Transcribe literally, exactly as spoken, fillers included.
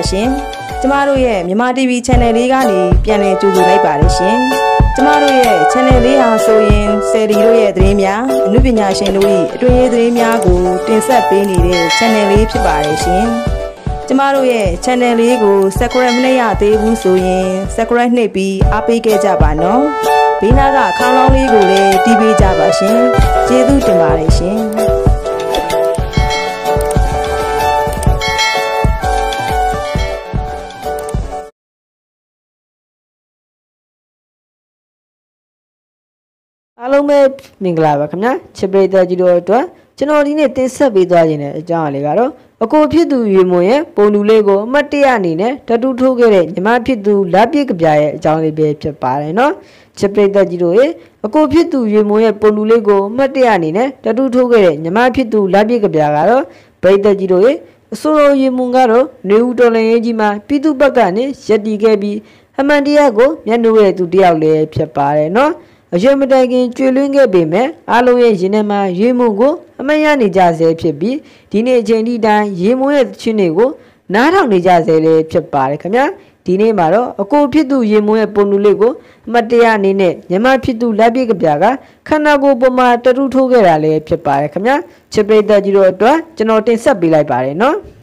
ရှင်။ကျမတို့ရဲ့မြန်မာ တီဗီ channel လေးကနေပြန်လည်ကြိုဆိုလိုက်ပါတယ်ရှင်။ကျမတို့ရဲ့ channel လေးဟာဆိုရင်ဆယ်ဒီတို့ရဲ့သတင်းများအမှုပညာရှင်တို့၏အတွင်းရေးသတင်းများကိုတင်ဆက်ပေးနေတဲ့ channel လေးဖြစ်ပါတယ်ရှင်။ကျမတို့ရဲ့ channel လေးကို subscribe မလုပ်ရသေးဘူးဆိုရင် subscribe နှိပ်ပြီးအားပေးခဲ့ကြပါနော်။ဘေးနားကခေါင်းလောင်းလေးကိုလည်းတီးပေးကြပါရှင်။ကျေးဇူးတင်ပါတယ်ရှင်။အားလုံးပဲမင်္ဂလာပါခင်ဗျာချစ်ပရိသတ်ကြီးတို့အတွက်ကျွန်တော်ဒီနေ့တင်ဆက်ပေးသွားခြင်းတဲ့အကြောင်းအရာလေးကတော့အကိုဖြစ်သူရေမွန်ရဲ့ပုံလူလေးကိုအမတ်တရအနေနဲ့တတူထိုးခဲ့တဲ့ညီမဖြစ်သူလက်ပြစ်ကပြရဲ့အကြောင်းလေးပဲဖြစ်ပါတယ်နော်ချစ်ပရိသတ်ကြီးတို့ရဲ့အကိုဖြစ်သူရေမွန်ရဲ့ပုံလူလေးကိုအမတ်တရအနေနဲ့တတူထိုးခဲ့တဲ့ညီမဖြစ်သူလက်ပြစ်ကပြကတော့ပရိသတ်ကြီးတို့ရဲ့အစိုးရရေမွန်ကတော့နေဦးတော်လင်ရေးကြီးမှာပြည်သူ့ဘက်ကနေရပ်တည်ခဲ့ပြီးအမှန်တရားကိုမျက်နှာရဲ့သူတယောက်လည်းဖြစ်ပါတယ်နော်အရွယ်မတိုင်ခင်ကျွေလွင်းခဲ့ပေမဲ့အားလုံးရဲ့ရင်ထဲမှာရေမုံကိုအမရနေကြဆဲဖြစ်ပြီးဒီနေ့အချိန်ဒီတိုင်းရေမုံရဲ့ချင်းတွေကိုနားထောင်နေကြဆဲလည်းဖြစ်ပါတယ်ခင်ဗျာဒီနေ့မှာတော့အကိုဖြစ်သူရေမုံရဲ့ပုံလူလေးကိုအမတ်တရားအနေနဲ့ညီမဖြစ်သူလက်ပြကပြကခန္ဓာကိုယ်ပေါ်မှာတတူထိုးခဲ့တာလည်းဖြစ်ပါတယ်ခင်ဗျာချစ်ပရိသတ်ကြီးတို့အတွက်ကျွန်တော်တင်ဆက်ပေးလိုက်ပါတယ်နော်